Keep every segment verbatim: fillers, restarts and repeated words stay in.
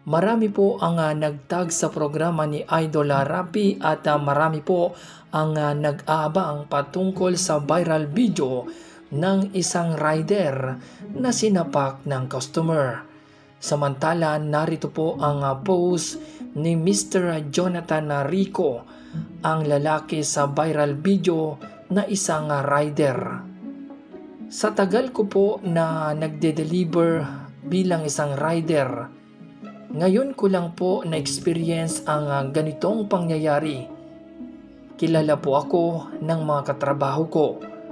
Marami po ang uh, nagtag sa programa ni Idol Rapi at uh, marami po ang uh, nag-aabang patungkol sa viral video ng isang rider na sinapak ng customer. Samantala, narito po ang uh, post ni Mister Jonathan Rico, ang lalaki sa viral video na isang uh, rider. Sa tagal ko po na nagde-deliver bilang isang rider, ngayon ko lang po na-experience ang uh, ganitong pangyayari. Kilala po ako ng mga katrabaho ko.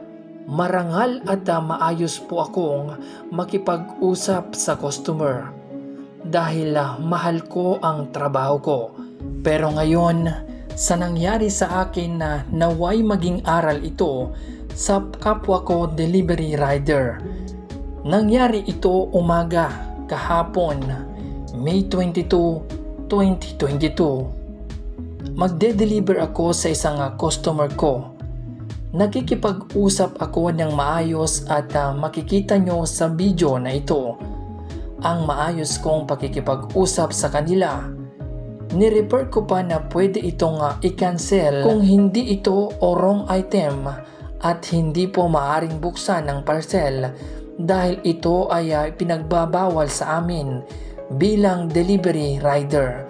Marangal at uh, maayos po akong makipag-usap sa customer dahil uh, mahal ko ang trabaho ko. Pero ngayon, sa nangyari sa akin na naway maging aral ito sa kapwa ko delivery rider. Nangyari ito umaga kahapon, May twenty-second, twenty twenty-two. Magde-deliver ako sa isang uh, customer ko. Nakikipag-usap ako ng maayos at uh, makikita nyo sa video na ito ang maayos kong pakikipag-usap sa kanila. Ni-refer ko pa na pwede itong uh, i-cancel kung hindi ito o wrong item at hindi po maaring buksan ng parcel dahil ito ay uh, pinagbabawal sa amin bilang delivery rider.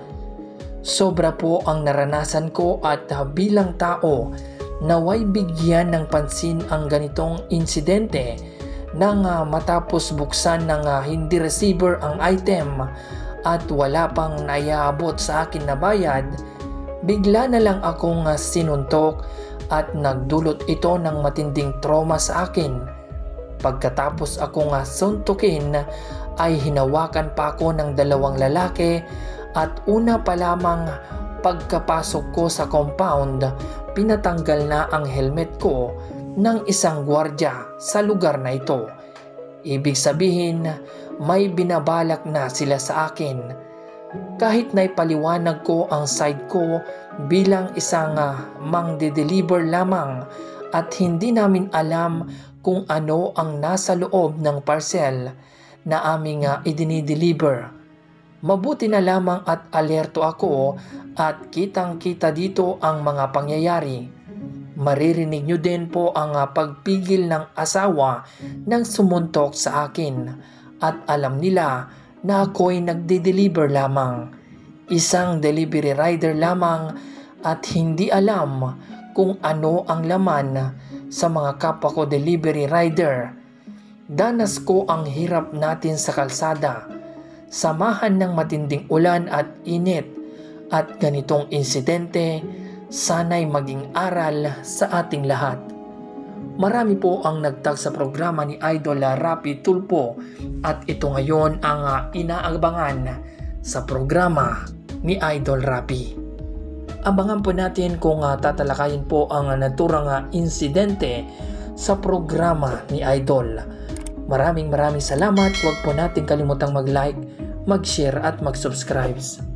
Sobra po ang naranasan ko at uh, bilang tao, naway bigyan ng pansin ang ganitong insidente nang uh, matapos buksan ng uh, hindi receiver ang item at wala pang naiabot sa akin na bayad, bigla na lang akong uh, sinuntok at nagdulot ito ng matinding trauma sa akin. Pagkatapos akong uh, suntukin ay hinawakan pa ako ng dalawang lalaki at una pa lamang pagkapasok ko sa compound, pinatanggal na ang helmet ko ng isang gwardiya sa lugar na ito. Ibig sabihin, may binabalak na sila sa akin. Kahit na ipaliwanag ko ang side ko bilang isang uh, mangde-deliver lamang at hindi namin alam kung ano ang nasa loob ng parcel na aming uh, idinideliver. Mabuti na lamang at alerto ako at kitang-kita dito ang mga pangyayari. Maririnig nyo din po ang uh, pagpigil ng asawa ng sumuntok sa akin at alam nila na ako'y nagde-deliver lamang. Isang delivery rider lamang at hindi alam kung ano ang laman sa mga kapwa ko delivery rider. Danas ko ang hirap natin sa kalsada, samahan ng matinding ulan at init, at ganitong insidente sana'y maging aral sa ating lahat. Marami po ang nagtag sa programa ni Idol Rapi Tulfo at ito ngayon ang uh, inaabangan sa programa ni Idol Rapi. Abangan po natin kung uh, tatalakayin po ang uh, naturang uh, insidente sa programa ni Idol. Maraming maraming salamat. Huwag po natin kalimutang mag-like, mag-share at mag-subscribe.